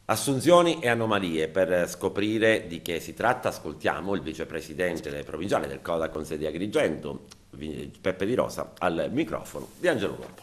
Assunzioni e anomalie. Per scoprire di che si tratta, ascoltiamo il vicepresidente provinciale del CODA con sede Agrigento, Peppe Di Rosa, al microfono di Angelo Corpolo.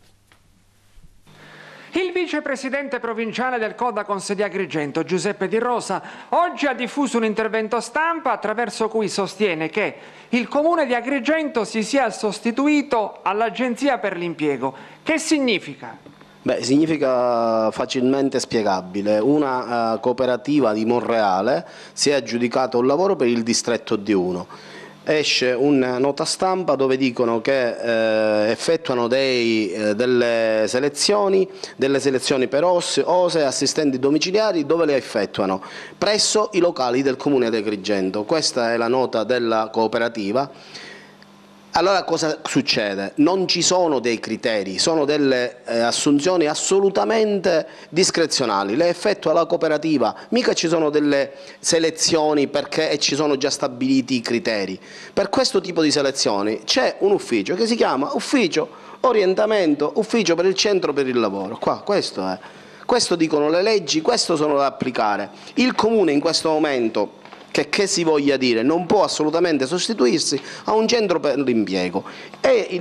Il vicepresidente provinciale del CODA con sede Agrigento, Giuseppe Di Rosa, oggi ha diffuso un intervento stampa attraverso cui sostiene che il comune di Agrigento si sia sostituito all'Agenzia per l'Impiego. Che significa? Beh, significa facilmente spiegabile. Una cooperativa di Monreale si è aggiudicata un lavoro per il distretto D1. Esce una nota stampa dove dicono che effettuano delle selezioni per OSE, assistenti domiciliari, dove le effettuano? Presso i locali del comune di Agrigento. Questa è la nota della cooperativa. Allora cosa succede? Non ci sono dei criteri, sono delle assunzioni assolutamente discrezionali, le effettua la cooperativa, mica ci sono delle selezioni perché ci sono già stabiliti i criteri. Per questo tipo di selezioni c'è un ufficio che si chiama Ufficio Orientamento, Ufficio per il Centro per il Lavoro. Questo è. Questo dicono le leggi, questo sono da applicare. Il Comune in questo momento, che si voglia dire, non può assolutamente sostituirsi a un centro per l'impiego. E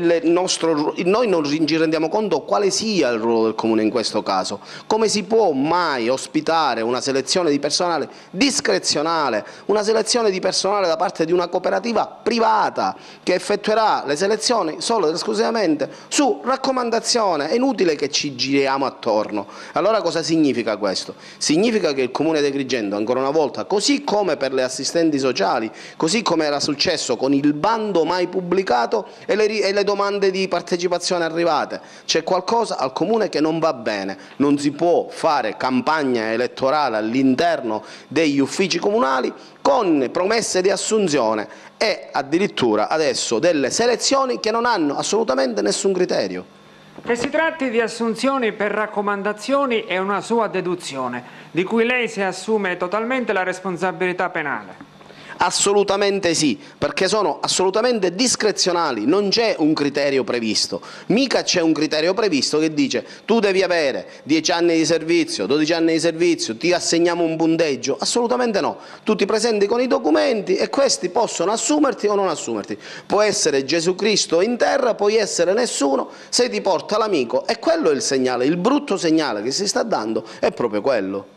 noi non ci rendiamo conto quale sia il ruolo del Comune in questo caso. Come si può mai ospitare una selezione di personale discrezionale, una selezione di personale da parte di una cooperativa privata che effettuerà le selezioni solo ed esclusivamente su raccomandazione? È inutile che ci giriamo attorno. Allora cosa significa questo? Significa che il Comune di Agrigento, ancora una volta, così come per le assistenti sociali, così come era successo con il bando mai pubblicato e le domande di partecipazione arrivate, c'è qualcosa al Comune che non va bene. Non si può fare campagna elettorale all'interno degli uffici comunali con promesse di assunzione e addirittura adesso delle selezioni che non hanno assolutamente nessun criterio. Che si tratti di assunzioni per raccomandazioni è una sua deduzione, di cui lei si assume totalmente la responsabilità penale. Assolutamente sì, perché sono assolutamente discrezionali, non c'è un criterio previsto. Mica c'è un criterio previsto che dice tu devi avere 10 anni di servizio, 12 anni di servizio, ti assegniamo un punteggio. Assolutamente no. Tu ti presenti con i documenti e questi possono assumerti o non assumerti. Può essere Gesù Cristo in terra, puoi essere nessuno, se ti porta l'amico. E quello è il segnale, il brutto segnale che si sta dando è proprio quello.